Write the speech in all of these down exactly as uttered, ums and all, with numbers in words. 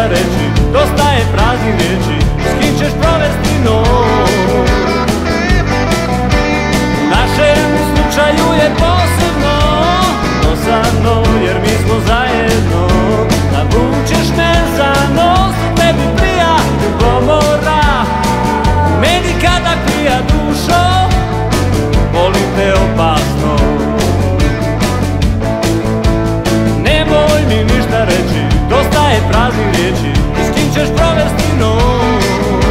ništa reći, dosta je praznih riječi, s kim ćeš provesti noć. U našem slučaju je posebno dosadno, jer mi smo zajedno. Navučeš me za nos, tebi prija ljubomora, meni kada prija dušo, volim te opasno. Nemoj mi ništa reći, dosta je praznih riječi, s kim ćeš provesti noć.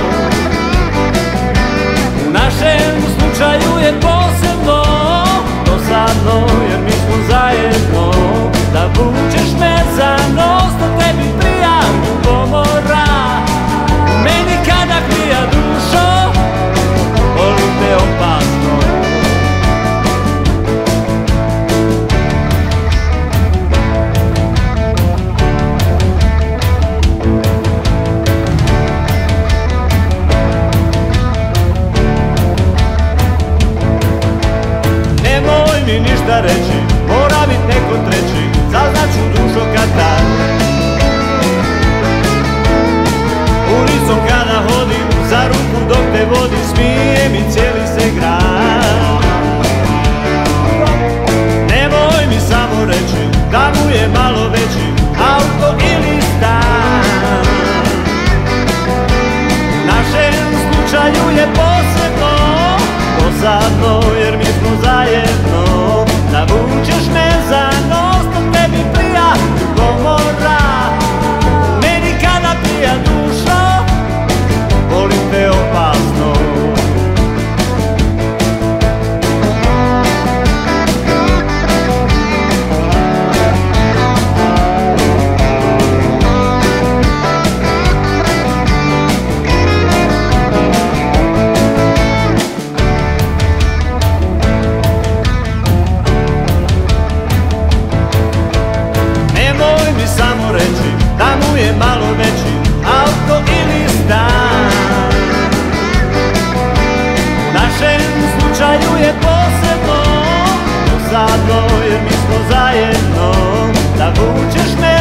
U našem slučaju je posebno dosadno, jer mi smo zajedno. Da vučeš me za nos, da tebi prija ljubomora, meni kada krija dušo, volim te opasno. Nemoj mi ništa reći, mora bit neko treći, saznaću dušo kad tad. Ulicom kada hodim, za ruku dok te vodi, smije mi cijeli se grad. Nemoj mi samo reći, da mu je malo veći auto ili stan. U našem slučaju je posebno dosadno, jer mi smo zajedno. Navučeš me za nos, da tebi prija ljubomora, meni kada prija dušo, volim te opasno. Samo reći, da mu je malo veći auto ili stan. U našem slučaju je posebno dosadno, jer mi smo zajedno. Da vučeš me